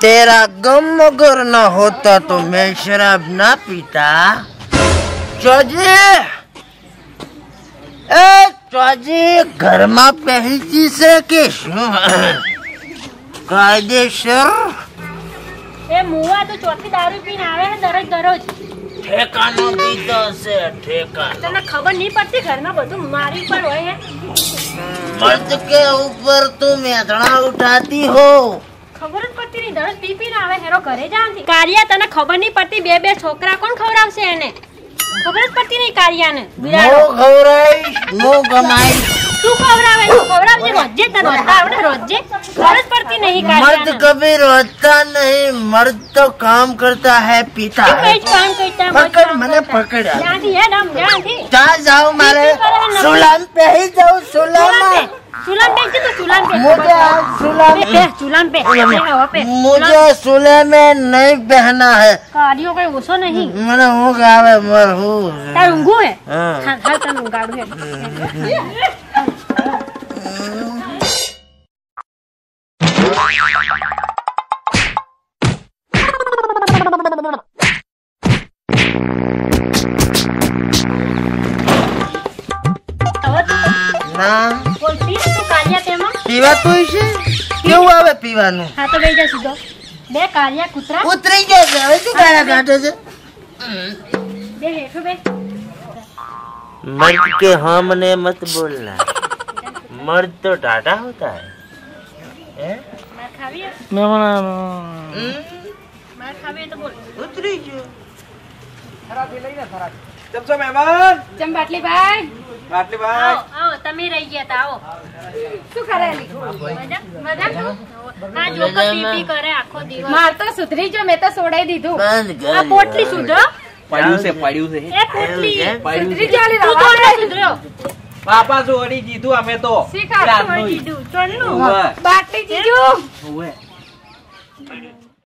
तेरा गम अगर न होता तो मैं शराब ना पीता। चौजी घर में पहली से के कायदेसर ए मुआ तो ચોથી દારૂ પીને આવે છે દરરોજ ठेकानो पीतो से ठेकानो। તને ખબર નહીં પડતી ઘરમાં બધું મારી પર હોય હે। मर्द के ऊपर तुम इतना उठाती हो। ખબર જ પડતી નહીં દરરોજ પી પીને આવે હેરો ઘરે જાંતી કારિયા તને ખબર નહીં પડતી બે છોકરા કોણ ખવડાવશે એને ખબર જ પડતી નહીં કારિયાને મો ખવરાઈ મો કમાઈ તું ખવડાવે તો ખવડાવજે રોજે તને રોજતા આવડે રોજે ખબર જ પડતી નહીં કારિયાને। मर्द कभी रोता नहीं, मर्द तो काम करता है पीता है। કઈ કામ કરતા पकड़ मैंने पकड़ा। જાંતી હે નામ જાંતી कहाँ जाऊँ मारे सुलाम पे ही जाऊँ सुलाम ચૂલામ पे तो चूल्हाम पे मुझे सुलाम चूल्हाम पे मुझे सुले में नहीं बहना है। કાર્યો કઈ ઓછો નહીં मैंने वो गावे मर हूँ તાર ઊંઘું હે हाँ। હાલ તને ઊંઘાડું હે ના બોલ પીસ તો કારિયા તેમાં પીવા તો છે કેવું આવે પીવાનું? હા તો બેસી જા સીધો બે કારિયા કૂતરા ઉતરી જશે હવે શું ગાળા કાઢે છે? બે હેઠો બે मर्द के हमने मत बोलना, मर्द तो टाटा होता है। માર ખાવી હે માર ખાવી હે તો બોલ ઉતરી જો કેમ છો મહેમાન? ચમ બાટલી ભાઈ બાટલી ભાઈ આવો તમે રહી ગયા તા આવો શું કરેલી મજા આ જોકો પીપી કરે આખો દિવસ માર તો સુધરી જો મેં તો છોડાઈ દીધું બંધ કર આ પોટલી સુધરો પડ્યું છે એ પોટલી પડ્યું સુધરી જાલી તું તો સુધર્યો બાપા જોડી દીધું અમે તો શીખા રાતનું છોડી દીધું ચોણનું ઉવ્વ. બાટલી જીજુ ઉવ્વ.